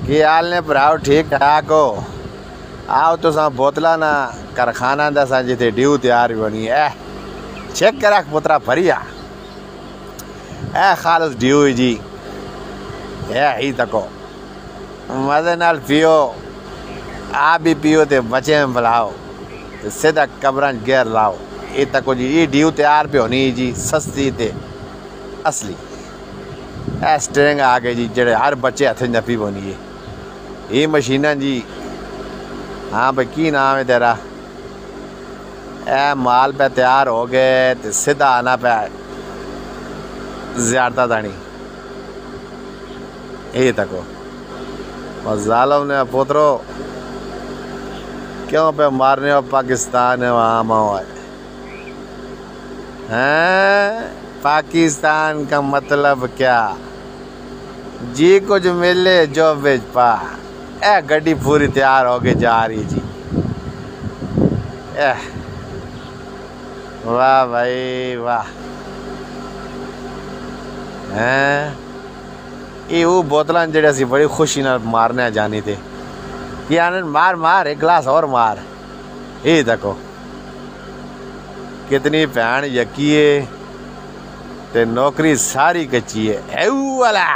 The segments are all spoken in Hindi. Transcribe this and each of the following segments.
की हाल ने भराओ ठीक ठाक हो। आओ तुसा बोतला ना कारखाना दसा जिथे ड्यू तैयार बनी है चेक करा पुत्रा भरिया ए खालस ड्यू जी है ही तको मजे नाल पियो आप भी पियो ते बचे में बुलाओ ते सीधा कब्रां गैर लाओ ये तको जी ये ड्यू तैयार पे होनी जी सस्ती ते असली ए स्ट्रिंग आ गई जी जेड़े हर बच्चे हथ नपी बनी है ये मशीना जी। हाँ भाई की नाम है तेरा ए माल पे तैयार हो गए तो सीधा आना पे ज़्यादा दानी ये तको और जालम ने पुत्रो क्यों पे मारने हो पाकिस्तान है वहाँ माओ हैं पाकिस्तान का मतलब क्या जी कुछ मिले जो बेच पा ए गड्डी पूरी तैयार होके जा रही जी ए वाह भाई वाह हैं ये वो बोतलां जेड़े सी बड़ी खुशी नाल मारने जानी थे कि आनंद मार मार एक गिलास और मार ये देखो कितनी भैन यकी है ते नौकरी सारी कच्ची है वाला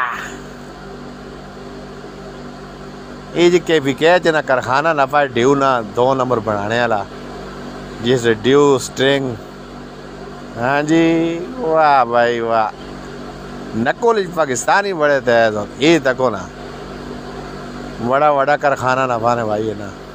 ये जी के भी कह ना कारखाना ना पाए ड्यू ना 2 नंबर बनाने वाला जिस ड्यू स्ट्रिंग। हाँ जी वाह भाई वाह नकोल पाकिस्तानी बड़े थे ये तको ना बड़ा कारखाना ना पाने भाई है ना।